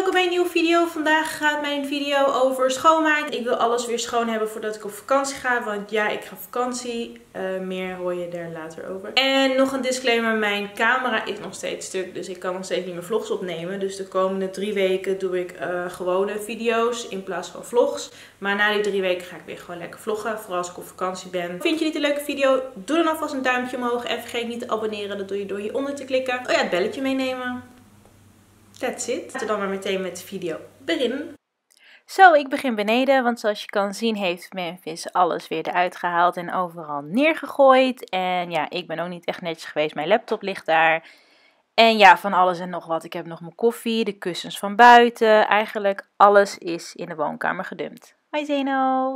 welkom bij een nieuwe video. Vandaag gaat mijn video over schoonmaken. Ik wil alles weer schoon hebben voordat ik op vakantie ga. Want ja, ik ga op vakantie. Meer hoor je daar later over. En nog een disclaimer. Mijn camera is nog steeds stuk. Dus ik kan nog steeds niet meer vlogs opnemen. Dus de komende 3 weken doe ik gewone video's in plaats van vlogs. Maar na die 3 weken ga ik weer gewoon lekker vloggen. Vooral als ik op vakantie ben. Vind je dit een leuke video? Doe dan alvast een duimpje omhoog. En vergeet niet te abonneren. Dat doe je door hieronder te klikken. Oh ja, het belletje meenemen. That's it. Laten we dan maar meteen met de video beginnen. Zo, ik begin beneden, want zoals je kan zien heeft Memphis alles weer eruit gehaald en overal neergegooid. En ja, ik ben ook niet echt netjes geweest, mijn laptop ligt daar. En ja, van alles en nog wat. Ik heb nog mijn koffie, de kussens van buiten. Eigenlijk alles is in de woonkamer gedumpt. Hoi Zeno!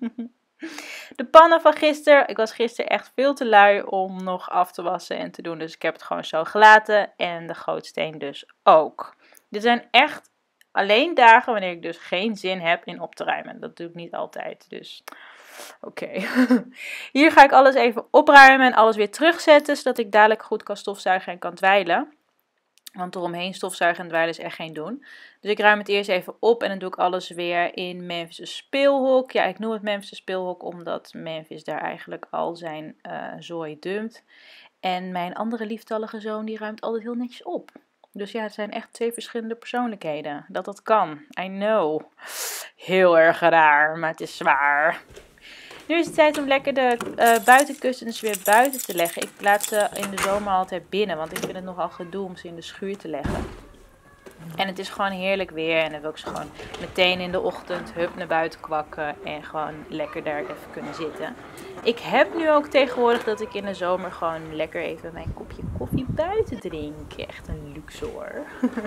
De pannen van gisteren. Ik was gisteren echt veel te lui om nog af te wassen en te doen. Dus ik heb het gewoon zo gelaten. En de gootsteen dus ook. Dit zijn echt alleen dagen wanneer ik dus geen zin heb in op te ruimen. Dat doe ik niet altijd. Dus oké. Hier ga ik alles even opruimen en alles weer terugzetten. Zodat ik dadelijk goed kan stofzuigen en kan dweilen. Want eromheen stofzuigen en dweilen is echt geen doen. Dus ik ruim het eerst even op en dan doe ik alles weer in Memphis' speelhok. Ja, ik noem het Memphis' speelhok omdat Memphis daar eigenlijk al zijn zooi dumpt. En mijn andere lieftallige zoon die ruimt altijd heel netjes op. Dus ja, het zijn echt 2 verschillende persoonlijkheden. Dat kan. I know. Heel erg raar, maar het is zwaar. Nu is het tijd om lekker de buitenkussens weer buiten te leggen. Ik laat ze in de zomer altijd binnen, want ik vind het nogal gedoe om ze in de schuur te leggen. En het is gewoon heerlijk weer en dan wil ik ze gewoon meteen in de ochtend hup naar buiten kwakken en gewoon lekker daar even kunnen zitten. Ik heb nu ook tegenwoordig dat ik in de zomer gewoon lekker even mijn kopje koffie buiten drink. Echt een luxe hoor.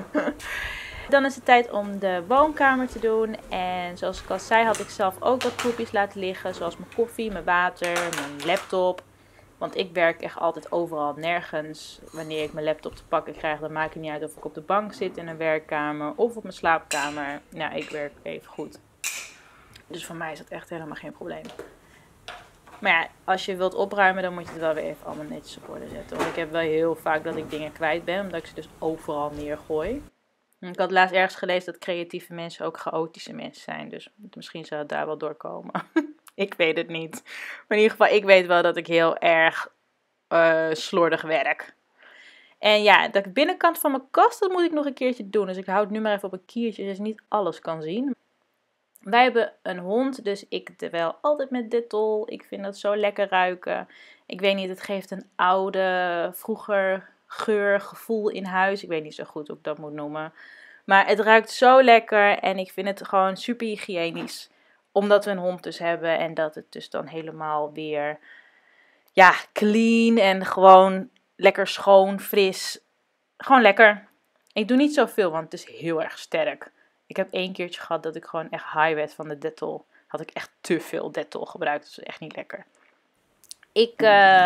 Dan is het tijd om de woonkamer te doen. En zoals ik al zei had ik zelf ook wat troepjes laten liggen. Zoals mijn koffie, mijn water, mijn laptop. Want ik werk echt altijd overal nergens. Wanneer ik mijn laptop te pakken krijg, dan maakt het niet uit of ik op de bank zit in een werkkamer of op mijn slaapkamer. Nou, ik werk even goed. Dus voor mij is dat echt helemaal geen probleem. Maar ja, als je wilt opruimen, dan moet je het wel weer even allemaal netjes op orde zetten. Want ik heb wel heel vaak dat ik dingen kwijt ben, omdat ik ze dus overal neergooi. Ik had laatst ergens gelezen dat creatieve mensen ook chaotische mensen zijn. Dus misschien zou het daar wel doorkomen. Ik weet het niet. Maar in ieder geval, ik weet wel dat ik heel erg slordig werk. En ja, de binnenkant van mijn kast, dat moet ik nog een keertje doen. Dus ik hou het nu maar even op een kiertje, zodat je niet alles kan zien. Wij hebben een hond, dus ik dwel altijd met Dettol. Ik vind dat zo lekker ruiken. Ik weet niet, het geeft een oude, vroeger geur, gevoel in huis. Ik weet niet zo goed hoe ik dat moet noemen. Maar het ruikt zo lekker en ik vind het gewoon super hygiënisch. Omdat we een hond dus hebben en dat het dus dan helemaal weer, ja, clean en gewoon lekker schoon, fris. Gewoon lekker. Ik doe niet zoveel, want het is heel erg sterk. Ik heb 1 keertje gehad dat ik gewoon echt high werd van de Dettol. Had ik echt te veel Dettol gebruikt, dat is echt niet lekker. Ik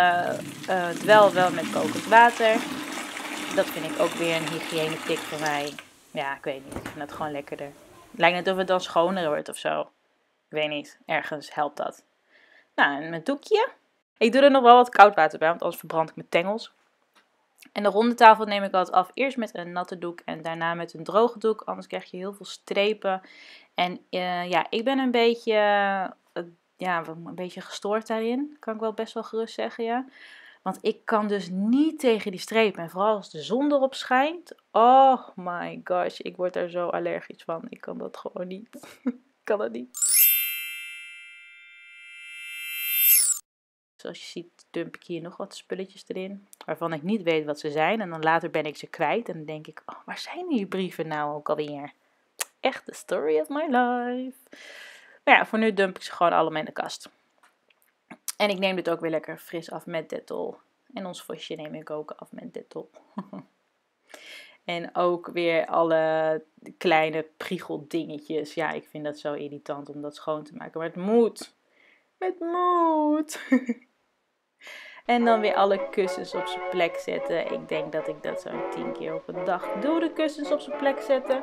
dwel wel met kokend water. Dat vind ik ook weer een hygiëne-tik voor mij. Ja, ik weet niet. Ik vind dat gewoon lekkerder. Lijkt net of het dan schoner wordt of zo. Ik weet niet. Ergens helpt dat. Nou, en mijn doekje. Ik doe er nog wel wat koud water bij, want anders verbrand ik mijn tengels. En de ronde tafel neem ik altijd af. Eerst met een natte doek en daarna met een droge doek. Anders krijg je heel veel strepen. En ja, ik ben een beetje gestoord daarin. Kan ik wel best wel gerust zeggen, ja. Want ik kan dus niet tegen die strepen. En vooral als de zon erop schijnt. Oh my gosh, ik word daar zo allergisch van. Ik kan dat gewoon niet. Ik kan dat niet. Zoals je ziet dump ik hier nog wat spulletjes erin. Waarvan ik niet weet wat ze zijn. En dan later ben ik ze kwijt. En dan denk ik, oh, waar zijn die brieven nou ook alweer? Echt the story of my life. Maar ja, voor nu dump ik ze gewoon allemaal in de kast. En ik neem dit ook weer lekker fris af met Dettol. En ons vosje neem ik ook af met Dettol. En ook weer alle kleine priegeldingetjes. Ja, ik vind dat zo irritant om dat schoon te maken. Maar het moet. Het moet. En dan weer alle kussens op zijn plek zetten. Ik denk dat ik dat zo'n 10 keer op een dag doe. De kussens op zijn plek zetten.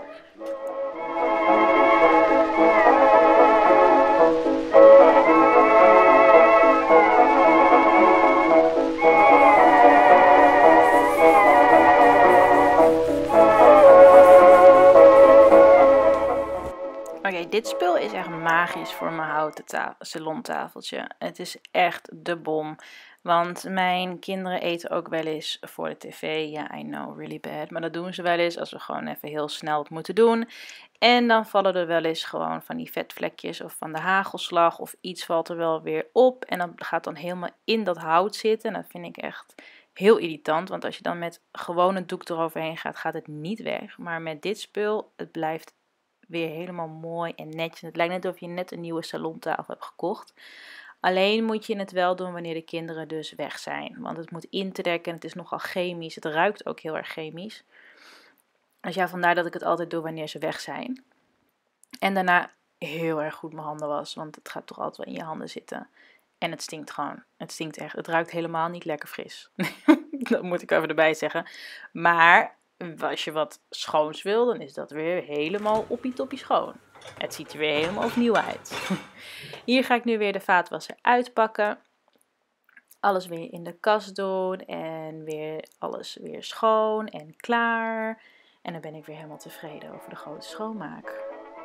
dit spul is echt magisch voor mijn houten salontafeltje. Het is echt de bom. Want mijn kinderen eten ook wel eens voor de tv. Ja, I know, really bad. Maar dat doen ze wel eens als we gewoon even heel snel het moeten doen. En dan vallen er wel eens gewoon van die vetvlekjes of van de hagelslag of iets valt er wel weer op. En dat gaat dan helemaal in dat hout zitten. En dat vind ik echt heel irritant. Want als je dan met gewoon een doek eroverheen gaat, gaat het niet weg. Maar met dit spul, het blijft weer helemaal mooi en netjes. Het lijkt net alsof je net een nieuwe salontafel hebt gekocht. Alleen moet je het wel doen wanneer de kinderen dus weg zijn. Want het moet intrekken en het is nogal chemisch. Het ruikt ook heel erg chemisch. Dus ja, vandaar dat ik het altijd doe wanneer ze weg zijn. En daarna heel erg goed mijn handen was. Want het gaat toch altijd wel in je handen zitten. En het stinkt gewoon. Het stinkt echt. Het ruikt helemaal niet lekker fris. Dat moet ik even erbij zeggen. Maar als je wat schoons wil, dan is dat weer helemaal oppie-toppie schoon. Het ziet er weer helemaal opnieuw uit. Hier ga ik nu weer de vaatwasser uitpakken. Alles weer in de kast doen. En weer alles weer schoon en klaar. En dan ben ik weer helemaal tevreden over de grote schoonmaak.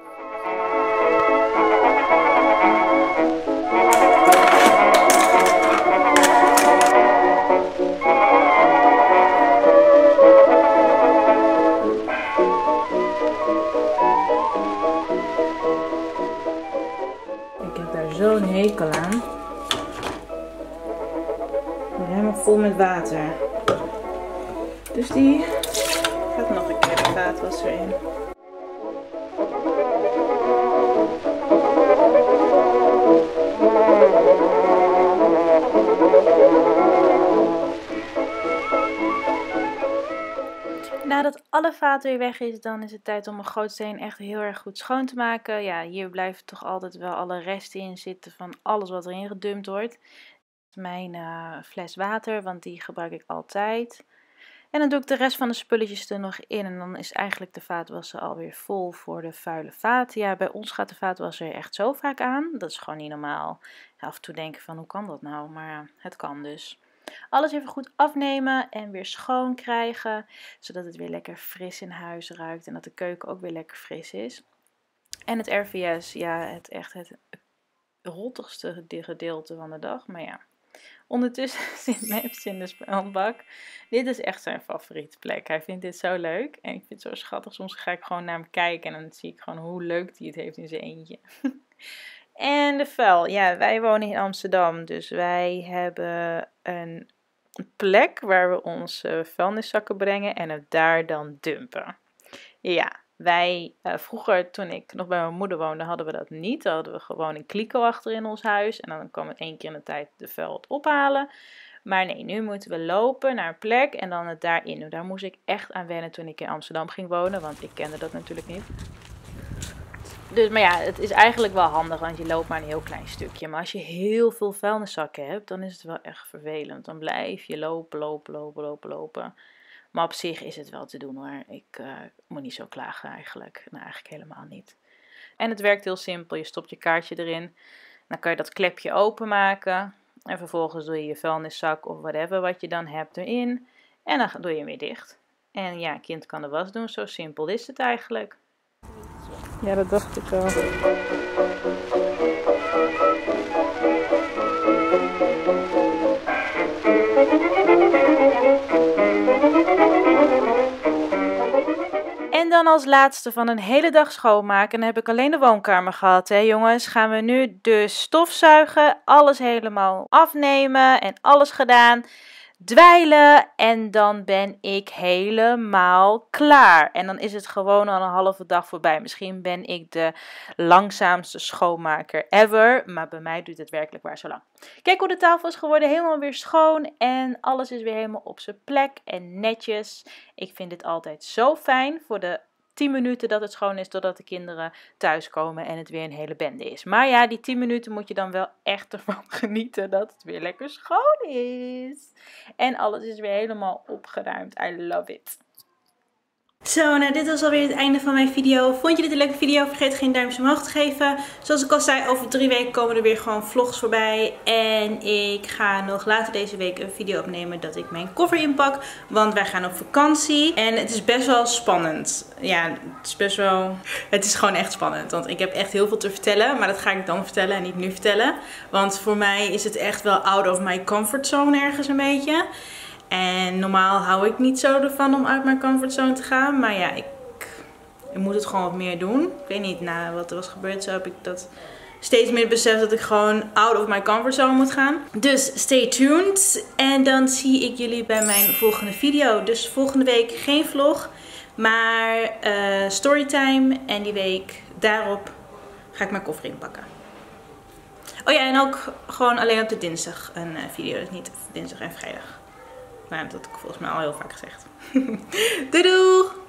Ik heb daar zo'n hekel aan. Helemaal vol met water. Dus die gaat nog een keer de vaatwasser in. Nadat alle vaat weer weg is, dan is het tijd om een gootsteen echt heel erg goed schoon te maken. Ja, hier blijven toch altijd wel alle resten in zitten van alles wat erin gedumpt wordt. Mijn fles water, want die gebruik ik altijd. En dan doe ik de rest van de spulletjes er nog in en dan is eigenlijk de vaatwasser alweer vol voor de vuile vaat. Ja, bij ons gaat de vaatwasser echt zo vaak aan. Dat is gewoon niet normaal. Ja, af en toe denken van hoe kan dat nou, maar het kan dus. Alles even goed afnemen en weer schoon krijgen, zodat het weer lekker fris in huis ruikt en dat de keuken ook weer lekker fris is. En het RVS, ja, het rottigste gedeelte van de dag, maar ja. Ondertussen zit Memphis in de spelbak. Dit is echt zijn favoriete plek. Hij vindt dit zo leuk en ik vind het zo schattig. Soms ga ik gewoon naar hem kijken en dan zie ik gewoon hoe leuk hij het heeft in zijn eentje. En de vuil. Ja, wij wonen in Amsterdam, dus wij hebben een plek waar we onze vuilniszakken brengen en het daar dan dumpen. Ja, wij vroeger, toen ik nog bij mijn moeder woonde, hadden we dat niet. Dan hadden we gewoon een kliko achter in ons huis en dan kwam het 1 keer in de tijd de vuil ophalen. Maar nee, nu moeten we lopen naar een plek en dan het daarin doen. Daar moest ik echt aan wennen toen ik in Amsterdam ging wonen, want ik kende dat natuurlijk niet. Dus, maar ja, het is eigenlijk wel handig, want je loopt maar een heel klein stukje. Maar als je heel veel vuilniszakken hebt, dan is het wel echt vervelend. Dan blijf je lopen. Maar op zich is het wel te doen hoor. Ik moet niet zo klagen eigenlijk. Nou, eigenlijk helemaal niet. En het werkt heel simpel. Je stopt je kaartje erin. Dan kan je dat klepje openmaken. En vervolgens doe je je vuilniszak of whatever wat je dan hebt erin. En dan doe je hem weer dicht. En ja, kind kan de was doen. Zo simpel is het eigenlijk. Ja, dat dacht ik wel. En dan als laatste van een hele dag schoonmaken. En dan heb ik alleen de woonkamer gehad, hè jongens. Gaan we nu dus stofzuigen. Alles helemaal afnemen en alles gedaan. Dweilen en dan ben ik helemaal klaar. En dan is het gewoon al een halve dag voorbij. Misschien ben ik de langzaamste schoonmaker ever. Maar bij mij duurt het werkelijk waar zo lang. Kijk hoe de tafel is geworden. Helemaal weer schoon. En alles is weer helemaal op zijn plek en netjes. Ik vind dit altijd zo fijn voor de 10 minuten dat het schoon is totdat de kinderen thuiskomen en het weer een hele bende is. Maar ja, die 10 minuten moet je dan wel echt ervan genieten dat het weer lekker schoon is. En alles is weer helemaal opgeruimd. I love it. Zo, nou dit was alweer het einde van mijn video. Vond je dit een leuke video? Vergeet geen duimpje omhoog te geven. Zoals ik al zei, over 3 weken komen er weer gewoon vlogs voorbij. En ik ga nog later deze week een video opnemen dat ik mijn koffer inpak. Want wij gaan op vakantie. En het is best wel spannend. Ja, het is gewoon echt spannend. Want ik heb echt heel veel te vertellen. Maar dat ga ik dan vertellen en niet nu vertellen. Want voor mij is het echt wel out of my comfort zone ergens een beetje. En normaal hou ik niet zo ervan om uit mijn comfortzone te gaan. Maar ja, ik moet het gewoon wat meer doen. Ik weet niet, na wat er was gebeurd, zo heb ik dat steeds meer beseft dat ik gewoon out of my comfortzone moet gaan. Dus stay tuned. En dan zie ik jullie bij mijn volgende video. Dus volgende week geen vlog, maar storytime. En die week daarop ga ik mijn koffer inpakken. Oh ja, en ook gewoon alleen op de dinsdag een video. Dus niet dinsdag en vrijdag. Nou, dat heb ik volgens mij al heel vaak gezegd. Doei doei!